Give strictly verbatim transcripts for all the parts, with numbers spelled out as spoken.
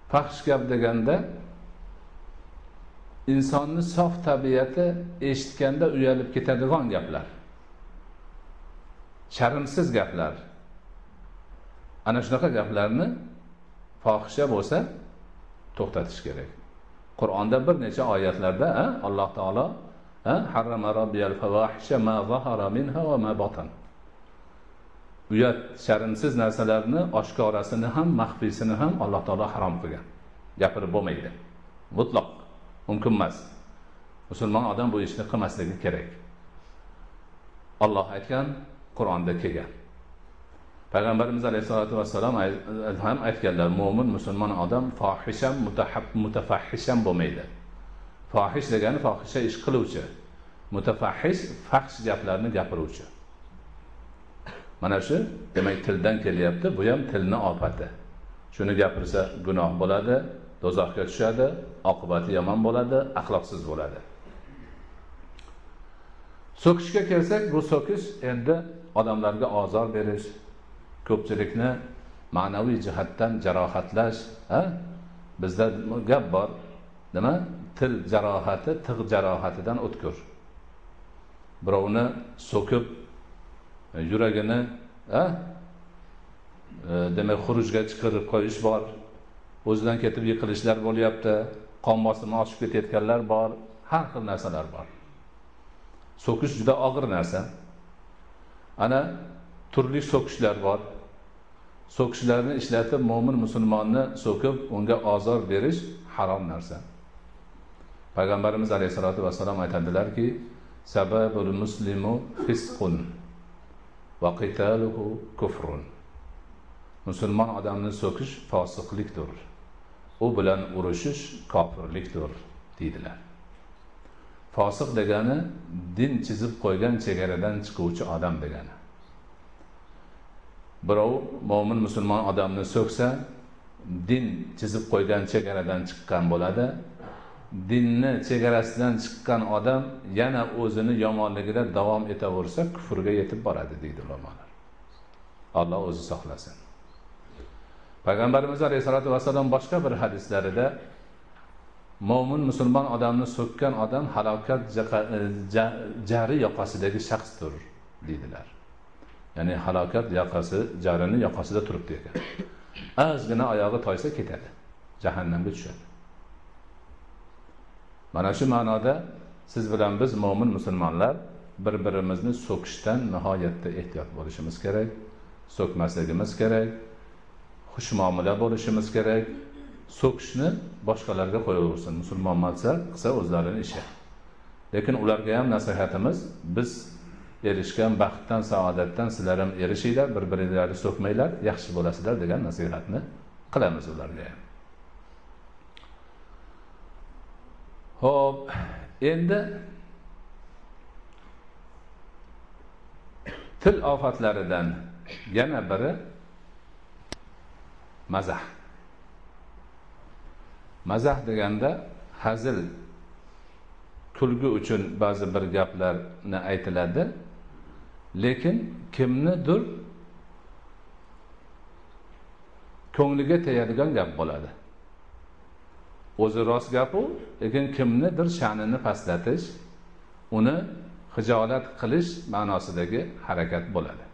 Fahsh gap deganda insonni sof tabiati eshitganda uyalib ketadigan gaplar. Sharmsiz gaplar. Ana shunaqa gaplarni fohisha bo'lsa to'xtatish kerak. Qur'onda bir necha oyatlarda Alloh taolo harrama robbiyal fawahisha ma zahara minha va ma batan. Uyat, sharmsiz narsalarni oshkorasini ham, maxfiysini ham Alloh taolo harom qilgan. Gapirib bo'lmaydi. Mutlaq mumkin emas. Musulmon odam bu ishni qilmasligi kerak. Alloh aytgan, Qur'onda kelgan. Payg'ambarimiz alayhisolatu vassalom ham aytganlar, mo'min musulmon odam fohisham, mutafahhisham bo'lmaydi. Fohish degani fohisha ish qiluvchi, mutafahhish fahsh gaplarni gapiruvchi. Mana shu demak tildan kelyapti, bu ham tilni ofati. Shuni gapirsa gunoh bo'ladi, do'zaxga tushadi, oqibati yomon bo'ladi, axloqsiz bo'ladi. So'kishga kelsak, bu so'kish endi odamlarga ozor berish, ko'pchilikni ma'naviy jihatdan jarohatlash, ha? Bizda gap bor, nima? Til jarohati tig' jarohatidan o'tkir. Birovni so'kib yuragini, ha? E, demak, xurujga chiqarib qo'yish bor. O'zidan ketib yiqilishlar bo'lyapti, qon bosimi oshib ketayotganlar bor, har xil narsalar bor. So'kish juda og'ir narsa. Ana turli so'kishlar bor. So'kishlarni ishlatib mo'min musulmonni so'kib unga ozor berish harom narsa. Payg'ambarimiz alayhisolatu vassalom aytadilarki, sababul muslimu fisqun va qitaluhu kufrun. Musulmon odamni so'kish fosiqlikdir. U bilan urushish kofirlikdir, deydilar. Fosiq degani din chizib qo'ygan chegaradan chiquvchi odam degani. Birov mo'min musulmon odamni so'ksa, din chizib qo'ygan chegaradan chiqqan bo'ladi. Dinni chegarasidan chiqqan odam yana o'zini yomonligida davom etaversa, kufrga yetib boradi, deydi ulamolar. Alloh o'zi saqlasin. Payg'ambarimiz alayhisolatu vassalom boshqa bir hadislarida mo'min musulmon odamni so'kkan odam halokat jari yoqasidagi shaxsdir, deydilar. Ya'ni halokat yoqasi, jarini yoqasida turibdi ekan. Ozgina oyog'i toysa ketadi, jahannamga tushadi. Mana shu ma'noda siz bilan biz mo'min musulmonlar bir-birimizni so'kishdan nihoyatda ehtiyot bo'lishimiz kerak, so'kmasligimiz kerak, xush muomala bo'lishimiz kerak. So'kishni boshqalarga qo'yaversin, musulmon maqsad qilsa o'zlarining ishi. Lekin ularga ham nasihatimiz, biz erishgan baxtdan, saodatdan sizlar ham erishinglar, bir-biringlarni so'kmanglar, yaxshi bo'lasizlar degan nasihatni qilamiz ularga ham. Xo'p, endi til ofatlaridan yana biri mazah. Mazah deganda hazil, kulgi uchun ba'zi bir gaplarni aytiladi, lekin kimnidir ko'ngliga tegadigan gap bo'ladi. O'zi rost gapu, lekin kimnidir sha'nini pastlatish, uni hijolat qilish ma'nosidagi harakat bo'ladi.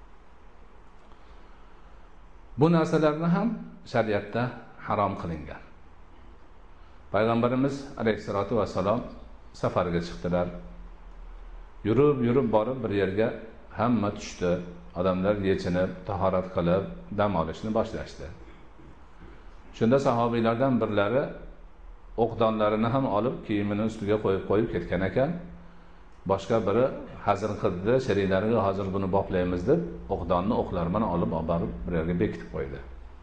Bu narsalarni ham shariatda harom qilingan. Payg'ambarimiz alayhisolatu vassalom safarga chiqdilar. Yurib, yurib borib bir yerga hamma tushdi. Odamlar yechinib, tahorat qilib, dam olishni boshlashdi. Shunda sahobiylardan birlari o'qdonlarini ham olib kiyimining ustiga qo'yib qo'yib ketgan ekan. Boshqa biri hazır qildi, sheriklariga hozir buni boplaymiz deb o'qdonni o'qlarman olib borib bir yerga bekitib qo'ydi.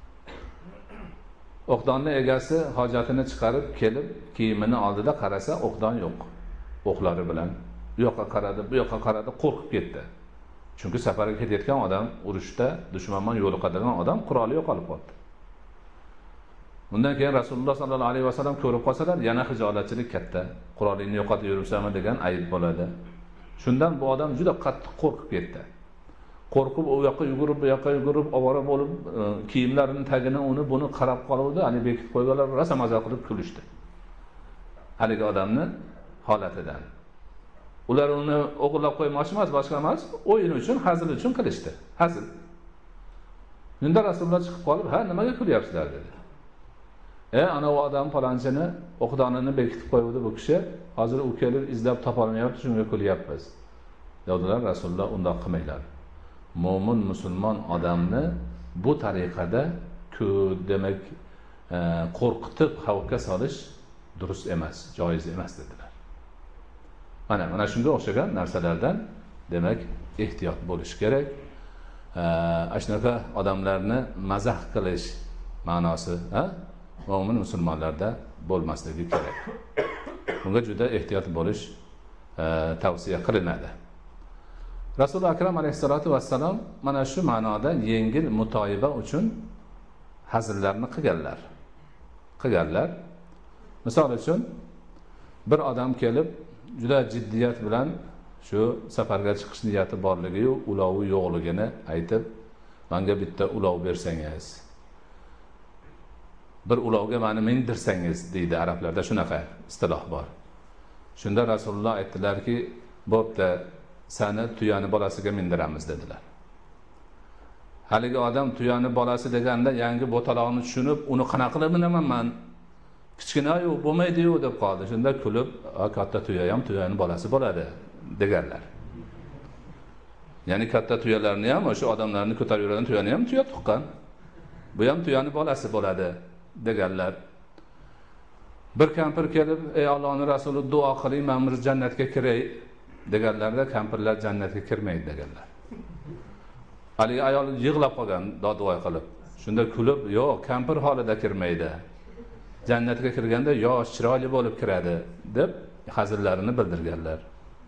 O'qdonni egasi hojatini chiqarib kelib kiyimini oldida qarasa, o'qdon yo'q. O'qlari bilan bu yoqqa qaradi, bu yoqqa qaradi, qo'rqib ketdi. Chunki safarga ketayotgan odam, urushda dushmanman yo'liqadigan odam quroli yo'qolib qoldi. Bundan keyin Rasululloh sallallohu alayhi vasallam ko'rib qolsalar, yana hijolatchilik katta. Qurolingni yo'qotib yuribsanmi degan ayib bo'ladi. Shundan bu odam juda qattiq qo'rqib ketdi. qo'rqib u yoqqa yugurib bu yoqqa yugurib ovora bo'lib kiyimlarining tagini uni buni qarab qoluvdi, hali bekitib qo'yganlar rosa maza qilib kulishdi haligi odamni holatidan. Ular uni o'g'irlab qo'ymoqchi emas, boshqa emas, o'yin uchun, hazil uchun qilishdi. Hazil. Shunda Rasululloh chiqib qolib, "Ha, nimaga kulyapsizlar?" dedi. "E, ana u odam falonchini o'qdonini bekitib qo'ydi bu kishi, hozir u kelib izlab topa olmayapti, shunga kulyapmiz." dedilar. Rasululloh undoq qilmanglar. Mo'min musulmon odamni bu tariqada ku demak qo'rqitib xavfga solish durust emas, joiz emas dedilar. Mana mana shunga o'xshagan narsalardan demak ehtiyot bo'lish kerak. Shunaqa odamlarni mazah qilish ma'nosi, ha? Mo'min musulmonlarda bo'lmasligi kerak. Bunga juda ehtiyot bo'lish tavsiya qilinadi. Rasul akram alayhissalatu vassalam mana shu ma'noda yengil mutoyiba uchun hazillarni qilganlar. Qilganlar. Misol uchun bir odam kelib juda jiddiyat bilan shu safarga chiqish niyati borligi-yu, ulovi yo'qligini aytib, "Menga bitta ulov bersangiz, bir ulovga meni mindirsangiz" deydi arablarda, shunaqa istiloh bor. Shunda Rasululloh aytdilarki, "Bo'pti, seni tuyani bolasiga mindiramiz" dedilar. Haligi odam tuyani bolasi deganda yangi bo'taloqni tushunib, uni qanaqa qilib minaman men? Kichkina-yu bo'lmaydi-yu deb qoldi. Shunda kulib, "Katta tuya ham tuyani bolasi bo'ladi" deganlar. Ya'ni katta tuyalarni ham, o'sha odamlarni ko'tarib yuradigan tuyani ham tuya tuqqan. Bu ham tuyani bolasi bo'ladi deganlar. Bir kampir kelib, "Ey Allohning Rasuli, duo qiling, men bir jannatga kiray" deganlarda, kampirlar jannatga kirmaydi deganlar. Haligi ayol yig'lab qolgan, dodvoy qilib. Shunda kulib, "Yo'q, kampir holida kirmaydi. Jannatga kirganda yosh, chiroyli bo'lib kiradi" deb hazillarini bildirganlar.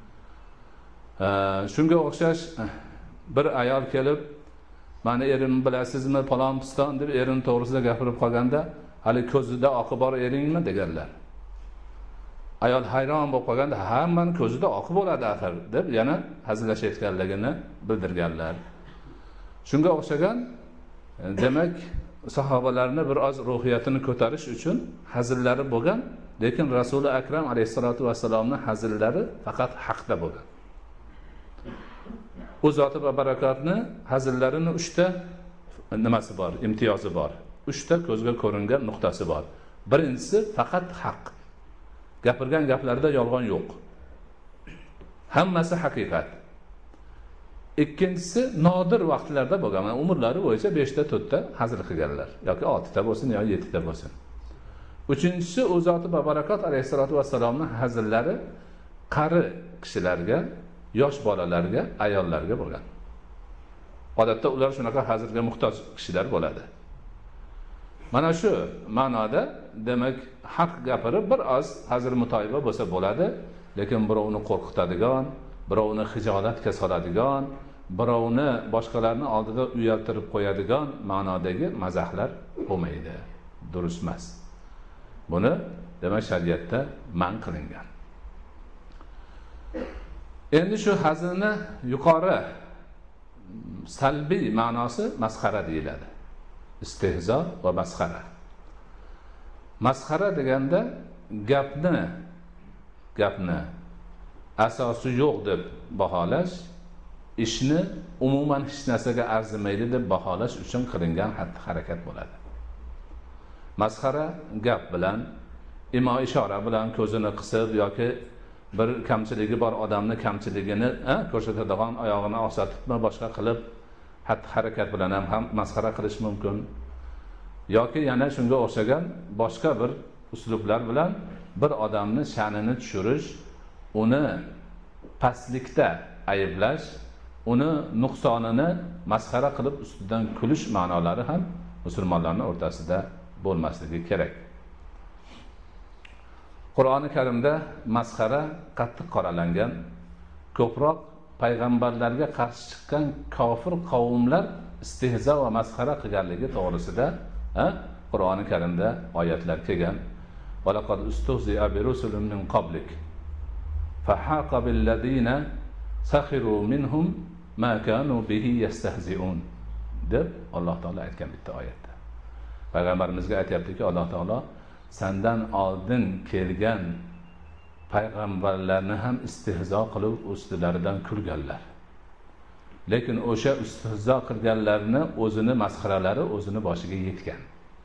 Shunga o'xshash bir ayol kelib, "Meni erimni bilasizmi, palon piston" deb erini to'g'risida gapirib qolganda, "Hali ko'zida oqi bor eringmi?" deganlar. Ayol hayron bo'lib qolganda, "Ha, meni ko'zida oqi bo'ladi axir" deb yana hazillashayotganligini bildirganlar. Shunga o'xshagan demak sahobalarni bir oz ruhiyatini ko'tarish uchun hazillari bo'lgan, lekin Rasuli akram alayhisolatu vassalomning hazillari faqat haqda bo'lgan. U zoti va barakotni hazillarini uchta nimasi bor, imtiyozi bor. Uchta ko'zga ko'ringan nuqtasi bor. Birinchisi faqat haq. Gapirgan gaplarida yolg'on yo'q. Hammasi haqiqat. Ikkinchisi nodir vaqtlarda bo'lgan. Umrlari bo'yicha besh ta to'rt ta hazil qilganlar yoki olti ta bo'lsin yoki yetti ta bo'lsin. Uchinchisi u zoti va barakot alayhisolatu vassalomning hazillari qari kishilarga, yosh bolalarga, ayollarga bo'lgan. Odatda ular shunaqa hazilga muhtoj kishilar bo'ladi. Mana shu ma'noda demak haq gapirib bir oz hazil mutoyiba bo'lsa bo'ladi, lekin birovni qo'rqitadigan, birovni hijolatga soladigan, birovni boshqalarning oldida uyaltirib qo'yadigan ma'nodagi mazahlar bo'lmaydi. Durust emas. Buni demak shariatda man qilingan. Endi shu hazilni yuqori salbiy ma'nosi masxara deyiladi. Istehzo va masxara. Masxara deganda gapni gapni asosi yo'q deb baholash, ishni umuman hech narsaga arzimaydi deb baholash uchun qilingan xatti-harakat bo'ladi. Masxara gap bilan, imo ishora bilan ko'zini qisib yoki bir kamchiligi bor odamni kamchiligini ko'rsatadigan oyog'ini osatibmi boshqa qilib xatti-harakat bilan ham, ham masxara qilish mumkin. Yoki yana shunga o'xshagan boshqa bir uslublar bilan bir odamni sha'nini tushirish, uni pastlikda ayblash, uni nuqsonini masxara qilib ustidan kulish ma'nolari ham musulmonlarning o'rtasida bo'lmasligi kerak. Qur'oni Karimda masxara qattiq qoralangan. Ko'proq payg'ambarlarga qarshi chiqqan kofir qavmlar istehzo va masxara qilganligi to'g'risida Qur'oni Karimda oyatlar kelgan. وَلَقَدْ اسْتُهْزِئَ بِرُسُلٍ مِّن قَبْلِكَ فَحَاقَ بِالَّذِينَ سَخِرُوا مِنْهُمْ ma kanu bihi yastahzi'un deb Alloh taolo aytgan bitta oyatda. Payg'ambarimizga aytayaptiki, Alloh taolo sendan oldin kelgan payg'ambarlarni ham istihzo qilib ustilaridan kulganlar. Lekin o'sha istihzo qilganlarni o'zini masxaralari o'zini boshiga yetgan.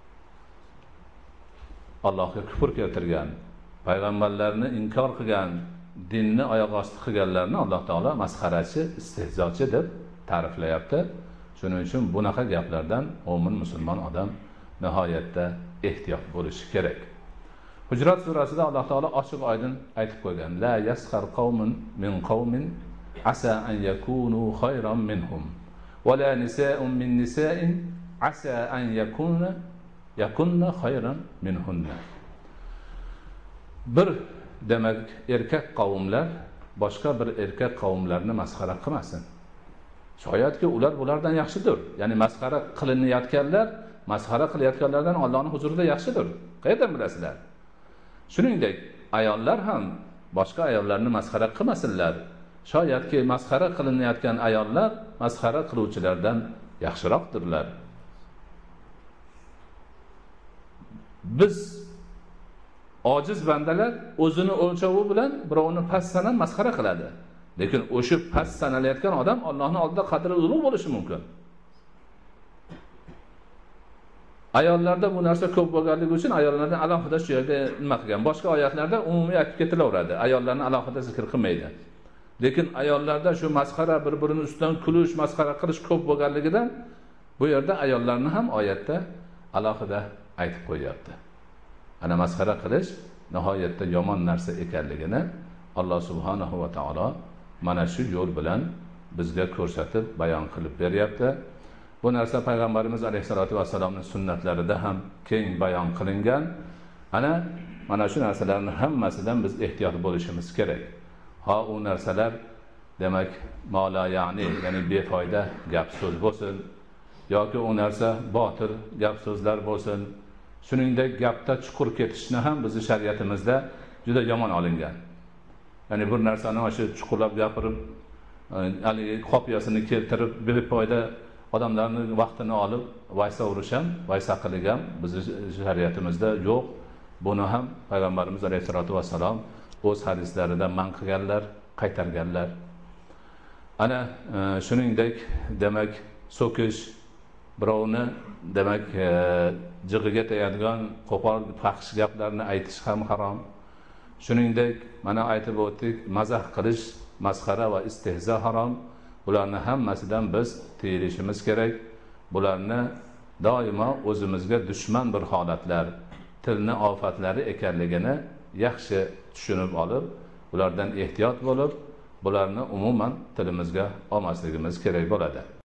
Allohga kufr keltirgan, payg'ambarlarni inkor qilgan, dinni oyoq osti qilganlarni Alloh taolo masxarachi, istihzochi deb ta'riflayapti. Shuning uchun bunaqa gaplardan mo'min musulmon odam nihoyatda ehtiyot bo'lishi kerak. Hujurat surasida Alloh taolo ochiq oydin aytib qo'ygan: La yaskhar qaumun min qaumin asa an yakunu khayran minhum va la nisa'un min nisa'in asa an yakuna yakunna khayran minhunna. Bir demak erkak qavmlar boshqa bir erkak qavmlarni masxara qilmasin. Shoyatki ular bulardan yaxshidir. Ya'ni masxara qilinayotganlar, masxara qilayotganlardan Allohning huzurida yaxshidir. Qayerdan bilasizlar? Shuningdek, ayollar ham boshqa ayollarni masxara qilmasinlar. Shoyatki masxara qilinayotgan ayollar masxara qiluvchilardan yaxshiroqdirlar. Biz ojiz bandalar o'zini o'lchovi bilan birovni past sanab masxara qiladi. Lekin o'sha past sanalayotgan odam Allohning oldida qadri ulug' bo'lishi mumkin. Ayollarda bu narsa ko'p bo'lganligi uchun ayollardan alohida shu yerda nima qilgan. Boshqa oyatlarda umumiy aytib ketilaveradi. Ayollarni alohida zikr qilmaydi. Lekin ayollarda shu masxara, bir-birini ustidan kulish, masxara qilish ko'p bo'lganligidan bu yerda ayollarni ham oyatda alohida aytib qo'yapti. Ana masxara qilish nihoyatda yomon narsa ekanligini Alloh subhanahu va taolo mana shu yo'l bilan bizga ko'rsatib bayon qilib beryapti. Bu narsa payg'ambarimiz alayhisolatu vassalomning sunnatlarida ham keng bayon qilingan. Ana mana shu narsalarning hammasidan biz ehtiyot bo'lishimiz kerak. Ha u narsalar demak mola ya'ni ya'ni befoyda gap so'z bo'lsin yoki u narsa botil gap so'zlar bo'lsin. Shuningdek gapda chuqur ketishni ham bizning shariatimizda juda yomon olingan. Ya'ni bir narsani o'sha chuqurlab gapirib, haligi qopiyasini keltirib befoyda odamlarning vaqtini olib vaysa urish ham, vaysa qilish ham bizning shariatimizda yo'q. Buni ham payg'ambarimiz alayhisolatu vassalom o'z hadislarida man qilganlar, qaytarganlar. Ana e, shuningdek demak so'kish, birovni demak e, jig'iga tegadigan qo'pol faxsh gaplarni aytish ham harom. Shuningdek mana aytib o'tdik, mazah qilish, masxara va istehzo harom. Bularni hammasidan biz tiyilishimiz kerak. Bularni doimo o'zimizga dushman bir holatlar, tilni ofatlari ekanligini yaxshi tushunib olib, ulardan ehtiyot bo'lib, bularni umuman tilimizga olmasligimiz kerak bo'ladi.